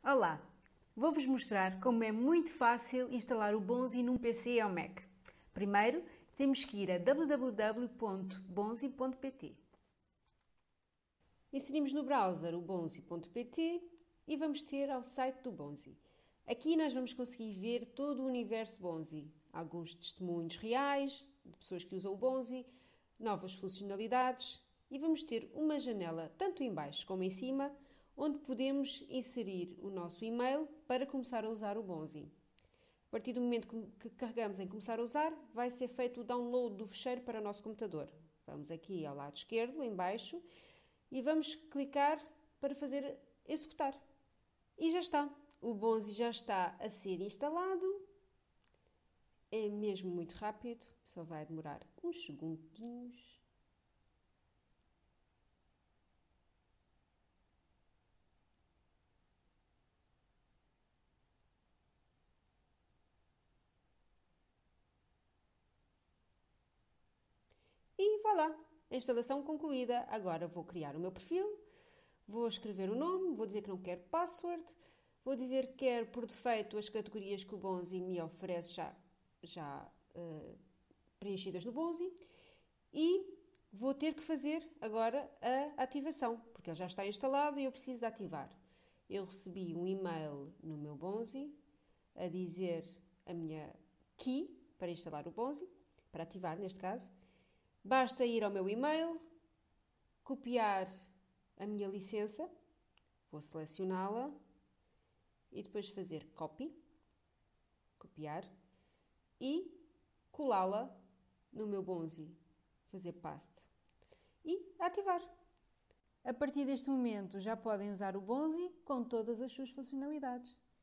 Olá! Vou-vos mostrar como é muito fácil instalar o Bonzi num PC ou Mac. Primeiro, temos que ir a www.bonzi.pt. Inserimos no browser o bonzi.pt e vamos ter ao site do Bonzi. Aqui nós vamos conseguir ver todo o universo Bonzi, alguns testemunhos reais de pessoas que usam o Bonzi, novas funcionalidades e vamos ter uma janela tanto em baixo como em cima onde podemos inserir o nosso e-mail para começar a usar o Bonzi. A partir do momento que carregamos em começar a usar, vai ser feito o download do fecheiro para o nosso computador. Vamos aqui ao lado esquerdo, em baixo, e vamos clicar para fazer executar. E já está. O Bonzi já está a ser instalado. É mesmo muito rápido, só vai demorar uns segundinhos. E voilà, a instalação concluída. Agora vou criar o meu perfil, vou escrever o nome, vou dizer que não quero password, vou dizer que quero por defeito as categorias que o Bonzi me oferece já preenchidas no Bonzi e vou ter que fazer agora a ativação, porque ele já está instalado e eu preciso de ativar. Eu recebi um e-mail no meu Bonzi a dizer a minha key para instalar o Bonzi, para ativar neste caso. Basta ir ao meu e-mail, copiar a minha licença, vou selecioná-la e depois fazer copy, copiar e colá-la no meu Bonzi, fazer paste e ativar. A partir deste momento já podem usar o Bonzi com todas as suas funcionalidades.